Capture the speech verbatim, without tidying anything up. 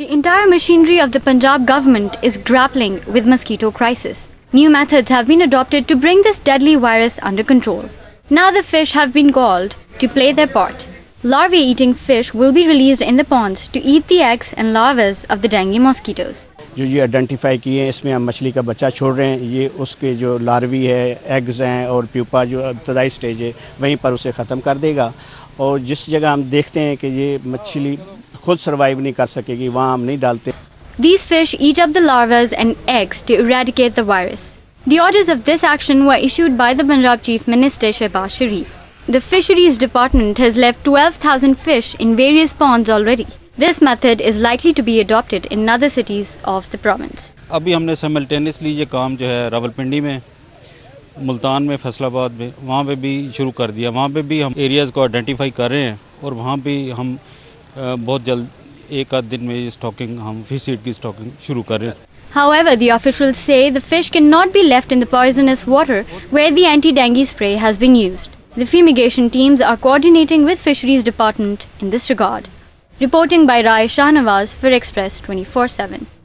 The entire machinery of the Punjab government is grappling with mosquito crisis. New methods have been adopted to bring this deadly virus under control. Now the fish have been galled to play their part. Larvae-eating fish will be released in the ponds to eat the eggs and larvae of the dengue mosquitoes. जो ये identify किए हैं, इसमें हम मछली का बच्चा छोड़ रहे हैं। ये उसके जो लार्वी है, एग्स हैं और प्यूपा जो इब्तदाई स्टेज है, वहीं पर उसे ख़त्म कर देगा। और जिस जगह हम देखते हैं कि ये मछली खुद सर्वाइव नहीं कर सकेगी, वहाँ हम नहीं डालते। These fish eat up the larvae and eggs to eradicate the virus. The orders of this action were issued by the Punjab Chief Minister Shehbaz Sharif. The Fisheries Department has left twelve thousand fish in various ponds already. This method is likely to be adopted in other cities of the province. अभी हमने simultaneously ये काम जो है रावलपिंडी में, मुल्तान में, फैसलाबाद में, वहाँ पे भी शुरू कर दिया। वहाँ पे भी हम एरियाज़ को आइडेंटिफाई कर रहे हैं और वहाँ भी हम बहुत जल्द एक आध दिन में स्टॉकिंग हम फिश सीड की स्टॉकिंग शुरू कर रहे हैं। However, the officials say the fish cannot be left in the poisonous water where the anti-dengue spray has been used. The fumigation teams are coordinating with Fisheries Department in this regard. Reporting by Rai Shahnawaz for Express twenty-four seven.